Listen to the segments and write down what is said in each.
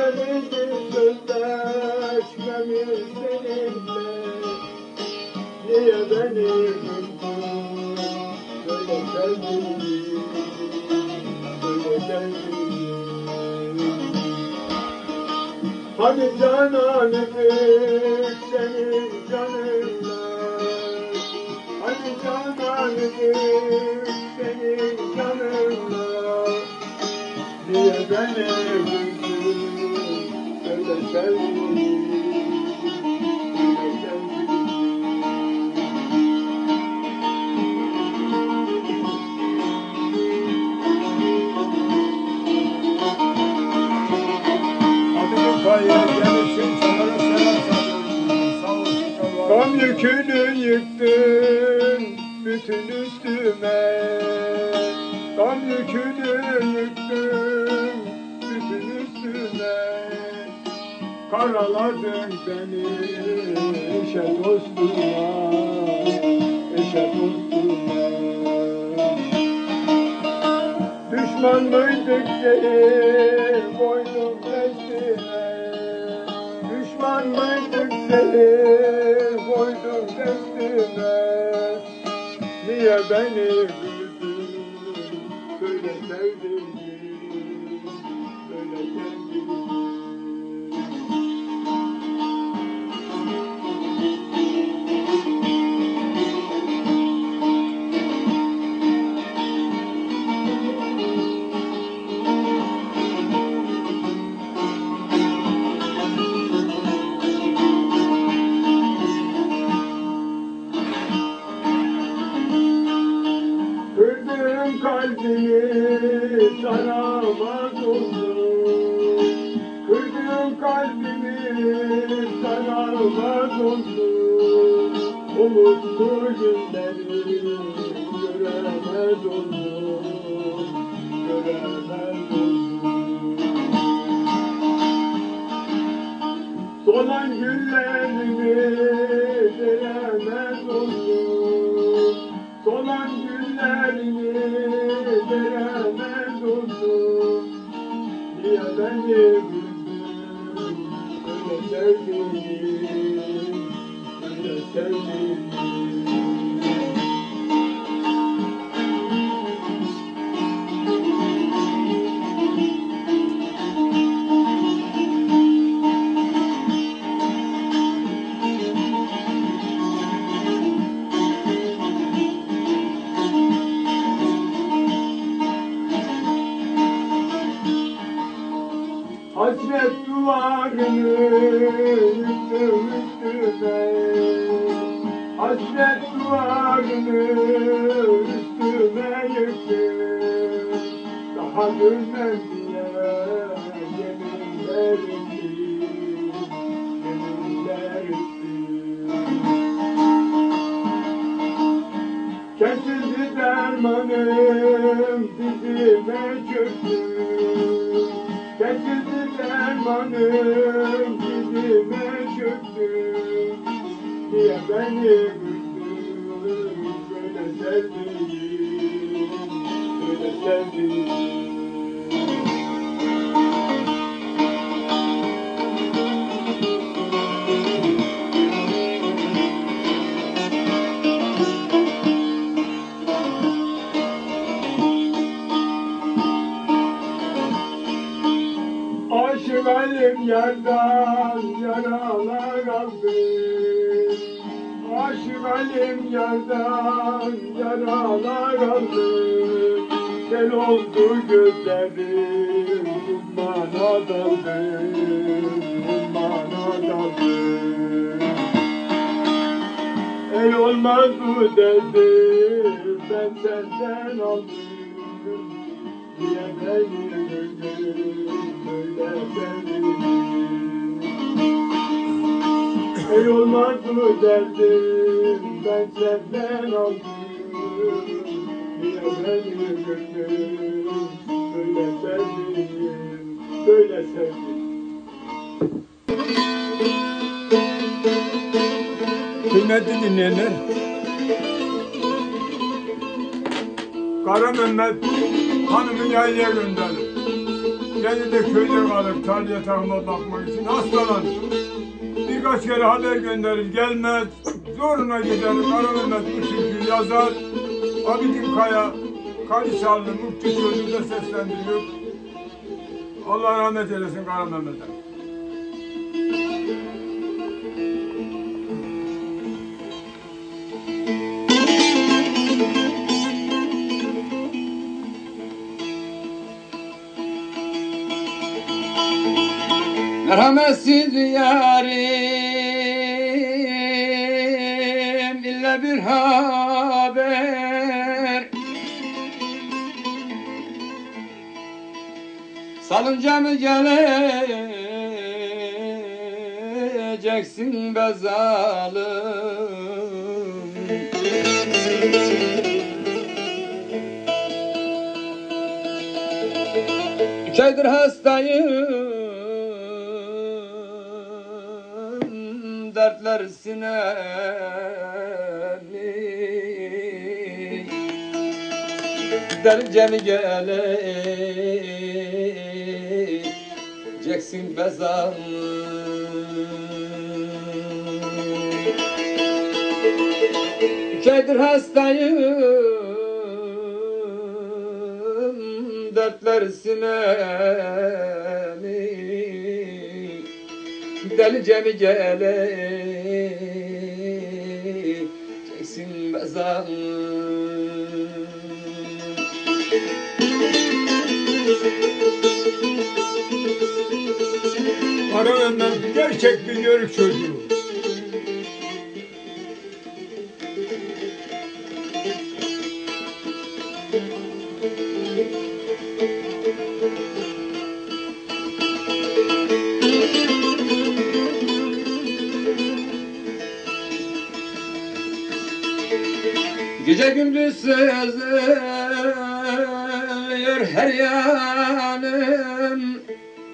Söyledim sözleşmemi seninle, niye beni üzdün, söyle sevdiğim, söyle sevdiğim. Hani cananıdık senin canınla, hani cananıdık senin canınla, niye beni üzdün, söyle sevdiğim, söyle sevdiğim. Gam yükünü yıktın bütün üstüme, gam yükünü yıktın bütün üstüme, karaladın beni eşe dostuma, eşe dostuma. Düşman mıydık değil koydum destine, düşman mıydık değil koydum destine, niye beni üzdün, söyle sevdiğim, söyle sevdiğim. Kırdığım kalbimi saramaz oldum, kırdığım kalbimi saramaz oldum, umutlu günleri göremez oldum, göremez oldum. Solan günlerimi veremez oldum, solan günlerimi veremez oldum, niye beni üzdün, öyle sevdiğim, öyle sevdiğim. Hasret duvarını yıktım üstüme, hasret duvarını üstüme yıktım, daha dönmem diye yeminler ettim, yeminler ettim. Kesildi dermanım dizime çöktü, kesildi dermanım dizime çöktü, niye beni üzdün, böyle sevdiğim, böyle sevdiğim. Aşık elim yerden yaralar aldı, aşık elim yerden yaralar aldı, sel oldu gözlerim, ummana daldı, ummana daldı. El olmaz mı dedi, ben senden aldım, niye beni üzdün, böyle sevdiğim. Ey olmaz mı derdim, ben senden aldım, niye beni üzdün, böyle sevdiğim, böyle sevdiğim. Kıymetli dinleyenler, Kara Mehmet hanımı yaylaya gönderdi. Kendi de köyde kalır tarlaya takıma bakmak için hastalanır. Birkaç kere haber gönderir, gelmez. Zoruna gider, Karamehmet bu türküyü yazar. Abidin Kaya, Kaliçarlı, Mukti Çocuğu da seslendiriyor. Allah rahmet eylesin Karamehmet'e. Merhametsiz yarim illa bir haber salınca mı geleceksin be zalim? 3 aydır hastayım, dertler sinemi, delice mi geleceksin be zalim? 3 aydır hastayım, dertler sinemi, delice mi geleceksin be zalim? Karamehmet gerçek bir yörük çocuğu. Gece gündüz sızlıyor her yanım,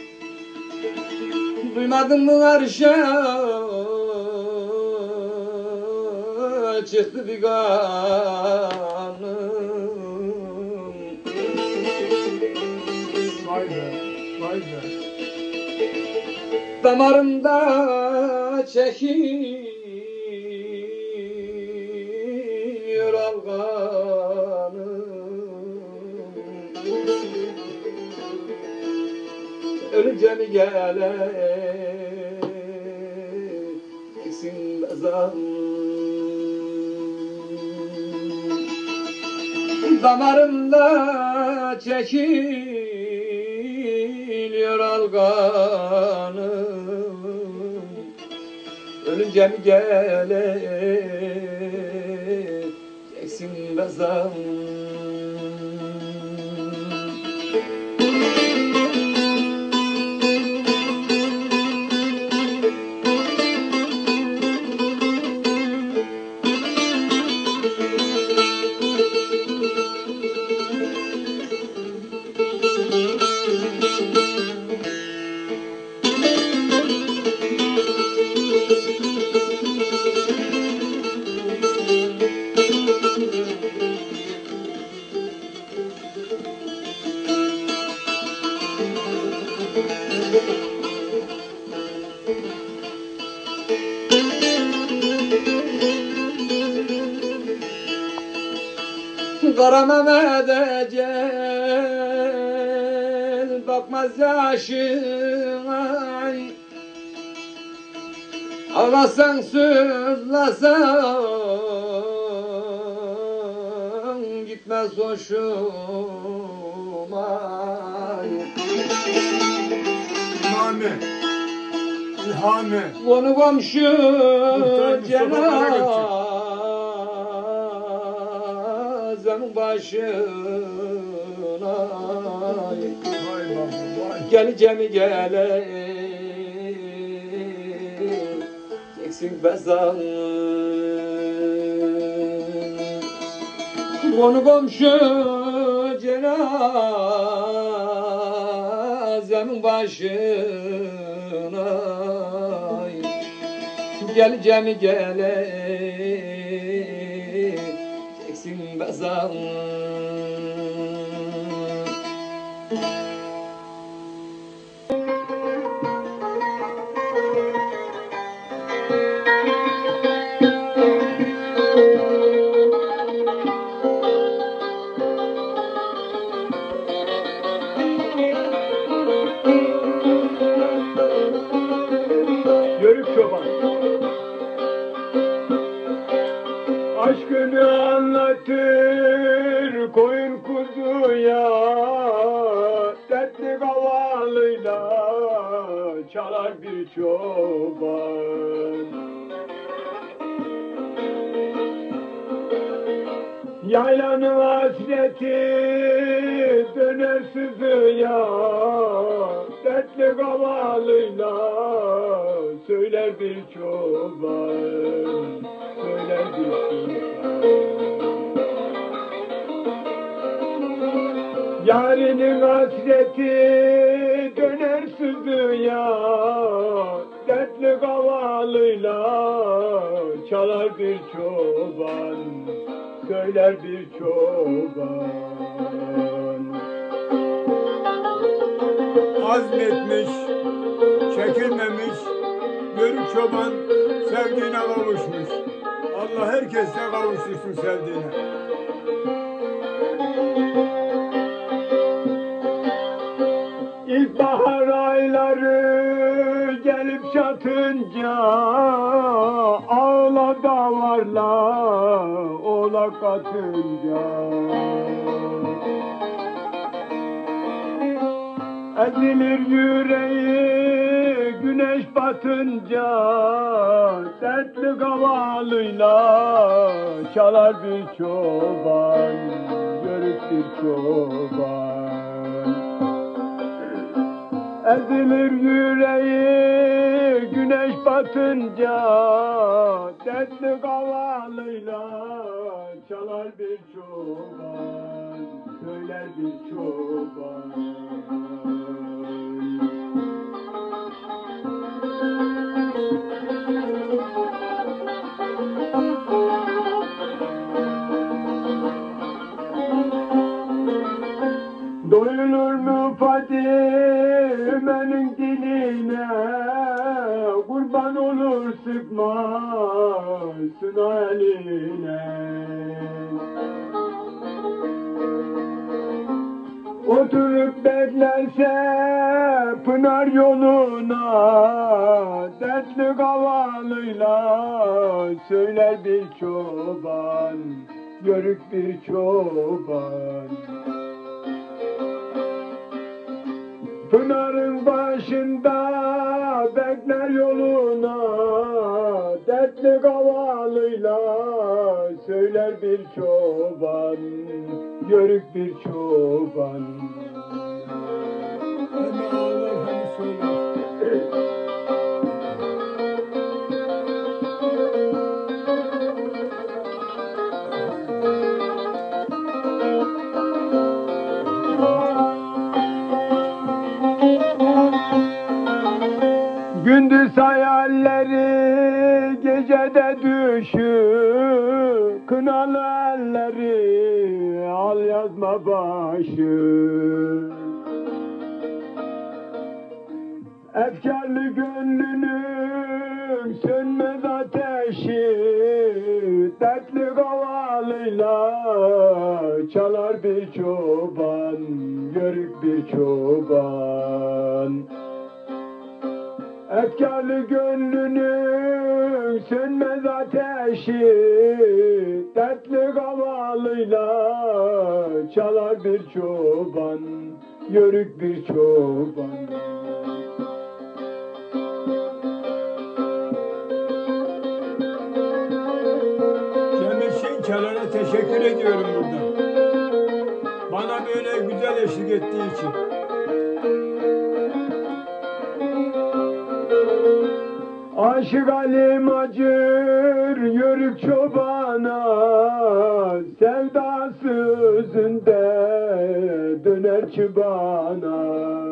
duymadın mı arşa çıktı bir kanım. Vay be, vay be. Damarımda çekiyor alganım, ölünce mi geleceksin be zalim? Damarımda çekiliyor alganım, ölünce mi geleceksin be zalim? Karamehmet'e gel bakmaz yaşına, ağlasan sızlasan gitmez hoşuma. İlhami, İlhami. Konu komşu Karagökçe. cenazemin başına, Vay baba, vay. gelince mi geleceksin be zalim? Konu komşu cenazemin başına, gelince mi geleceksin be zalim? çalar bir çoban. Yaylanın hasreti döner sızıya, dertli kavalıyla söyler bir çoban, söyler bir çoban. Yarinin hasreti döner sızıya, dertli kavalıyla çalar bir çoban, söyler bir çoban. Azmetmiş, çekilmemiş, yörük çoban sevdiğine kavuşmuş. Allah herkesle kavuştursun sevdiğine. İlkbahar ayları gelip çatınca ağla davarla oğlak atınca, ezilir yüreği güneş batınca, dertli kavalıyla çalar bir çoban, yörük bir çoban. Ezilir yüreği güneş batınca, dertli kavalıyla çalar bir çoban, söyler bir çoban. Doyulur mu Fadime'nin diline, kurban olur sıkmasın eline. Oturup beklerse pınar yoluna, dertli kavalıyla söyler bir çoban, yörük bir çoban. Pınarın başında bekler yoluna, dertli kavalıyla söyler bir çoban, yörük bir çoban. Hem ağlar hem söyler. Gündüz hayalleri gecede düşür, kınalı elleri al yazma başı. Efkarlı gönlünün sönmez ateşi, dertli kavalıyla çalar bir çoban, yörük bir çoban. Efkarlı gönlünün sönmez ateşi, dertli kavalıyla çalar bir çoban, yörük bir çoban. Cemil Şençalar'a teşekkür ediyorum burada. Bana böyle güzel eşlik ettiği için. Aşık Halim acır yörük çobana, sevdası özünde döner çıbana.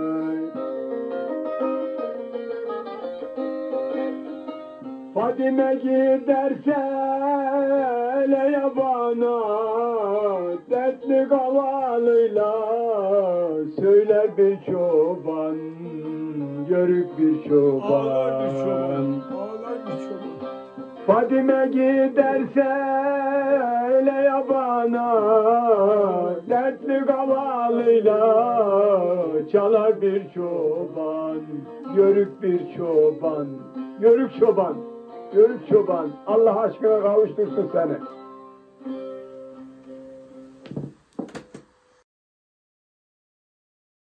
Fadime giderse ele yabana, dertli kavalıyla söyler bir çoban, yörük bir çoban. Ağlar bir çoban, ağlar bir çoban. Fadime giderse ele yabana, dertli kavalıyla çalar bir çoban, yörük bir çoban, yörük çoban, yörük çoban. Allah aşkına kavuştursun seni.